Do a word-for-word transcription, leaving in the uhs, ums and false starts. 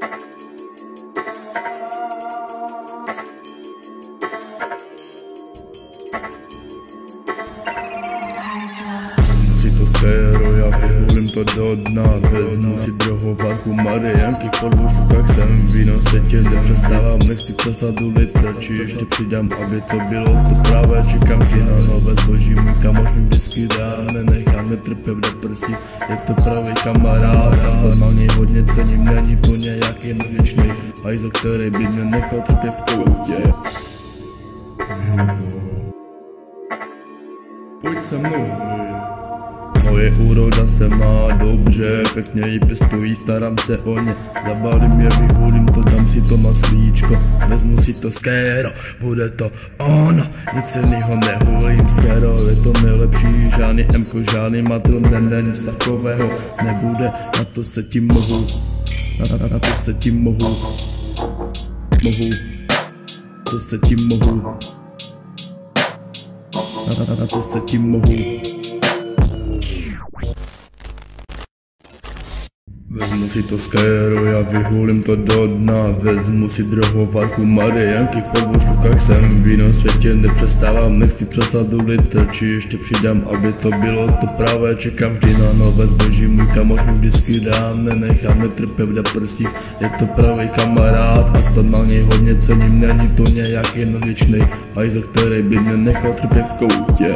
Si to skéro, já vyhulím to do dna. Vezmu si druhou várku Marianky, v podvůžkách jsem víno světě nepřestávám, nechci přestat ulit trčí, ještě přidám, aby to bylo to právě, čekám vždy na nové zboží, můj kamoš mi vždycky dá, nenechám netrpět v depresích, je to pravý kamarád, a na něj hodně cením, není to nějak jednověčný, hajzl, který by mě nechal trpět v koutě. Pojď se mnou. Moje úroda se má dobře, pěkně ji pěstují, starám se o ně. Zabalím je, vyhulím to, dám si to maslíčko, vezmu si to skéro, bude to ono. Nic jinýho nehulím, skéro je to nejlepší, žádný emko, žádný matron, ne, ne, nic takového nebude. Na to se tím mohu, na, na, na to se tím mohu, mohu, to se tím mohu, na, na, na to se tím mohu. Vezmu si to skéro, já vyhulím to do dna. Vezmu si druhou várku Marianky, v podvůžkách jsem víno světě nepřestávám, nechci přestat ulit trčí, ještě přidám, aby to bylo to právě, čekám vždy na nové zboží, můj kamoš mi vždycky dá, nenechám netrpět v depresích, je to pravý kamarád, a to na něj hodně cením, není to nějak jednověčný, hajzl, který by mě nechal trpět v koutě.